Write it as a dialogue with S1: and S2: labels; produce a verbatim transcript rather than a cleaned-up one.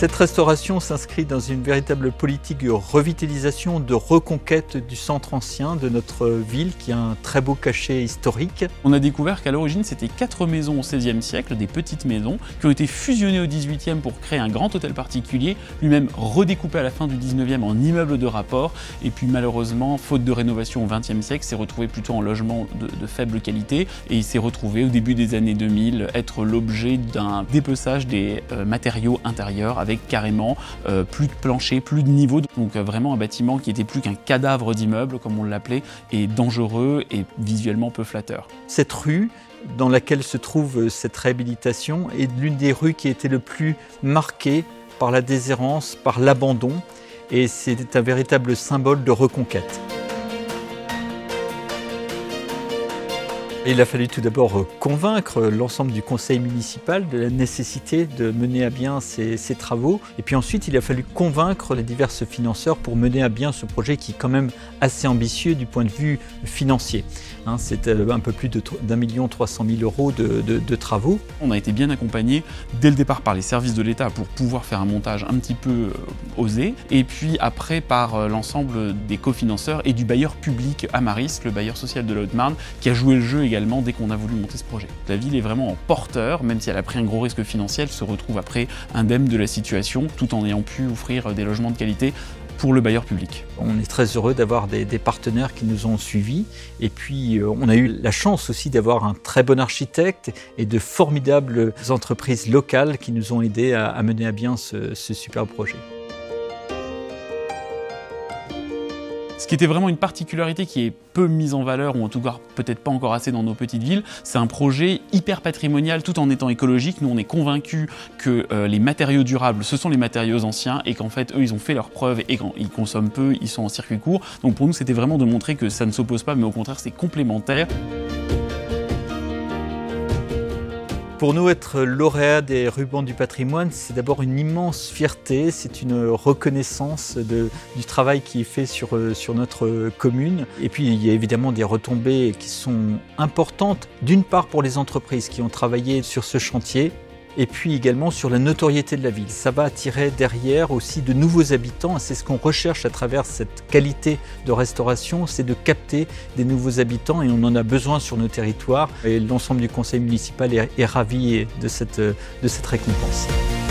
S1: Cette restauration s'inscrit dans une véritable politique de revitalisation, de reconquête du centre ancien de notre ville qui a un très beau cachet historique.
S2: On a découvert qu'à l'origine c'était quatre maisons au seizième siècle, des petites maisons, qui ont été fusionnées au dix-huitième pour créer un grand hôtel particulier, lui-même redécoupé à la fin du dix-neuvième en immeuble de rapport, et puis malheureusement, faute de rénovation au vingtième siècle, s'est retrouvé plutôt en logement de, de faible qualité, et il s'est retrouvé au début des années deux mille être l'objet d'un dépeçage des euh, matériaux intérieurs, avec carrément euh, plus de plancher, plus de niveau, donc euh, vraiment un bâtiment qui était plus qu'un cadavre d'immeuble, comme on l'appelait, et dangereux et visuellement peu flatteur.
S1: Cette rue dans laquelle se trouve cette réhabilitation est l'une des rues qui a été le plus marquée par la déshérence, par l'abandon, et c'est un véritable symbole de reconquête. Il a fallu tout d'abord convaincre l'ensemble du conseil municipal de la nécessité de mener à bien ces, ces travaux. Et puis ensuite, il a fallu convaincre les divers financeurs pour mener à bien ce projet qui est quand même assez ambitieux du point de vue financier. Hein, c'est un peu plus d'un million trois cent mille euros de, de, de travaux.
S2: On a été bien accompagné dès le départ par les services de l'État pour pouvoir faire un montage un petit peu osé. Et puis après par l'ensemble des cofinanceurs et du bailleur public Amaris, le bailleur social de la Haute-Marne, qui a joué le jeu également dès qu'on a voulu monter ce projet. La ville est vraiment en porteur, même si elle a pris un gros risque financier, elle se retrouve après indemne de la situation, tout en ayant pu offrir des logements de qualité pour le bailleur public.
S1: On est très heureux d'avoir des, des partenaires qui nous ont suivis, et puis euh, on a eu la chance aussi d'avoir un très bon architecte et de formidables entreprises locales qui nous ont aidés à, à mener à bien ce, ce superbe projet.
S2: Ce qui était vraiment une particularité qui est peu mise en valeur, ou en tout cas peut-être pas encore assez dans nos petites villes, c'est un projet hyper patrimonial tout en étant écologique. Nous on est convaincus que euh, les matériaux durables ce sont les matériaux anciens et qu'en fait eux ils ont fait leurs preuves et quand ils consomment peu, ils sont en circuit court. Donc pour nous c'était vraiment de montrer que ça ne s'oppose pas mais au contraire c'est complémentaire.
S1: Pour nous, être lauréat des rubans du patrimoine, c'est d'abord une immense fierté, c'est une reconnaissance de, du travail qui est fait sur, sur notre commune. Et puis, il y a évidemment des retombées qui sont importantes, d'une part pour les entreprises qui ont travaillé sur ce chantier, et puis également sur la notoriété de la ville. Ça va attirer derrière aussi de nouveaux habitants, et c'est ce qu'on recherche à travers cette qualité de restauration, c'est de capter des nouveaux habitants, et on en a besoin sur nos territoires. Et l'ensemble du conseil municipal est, est ravi de cette, de cette récompense.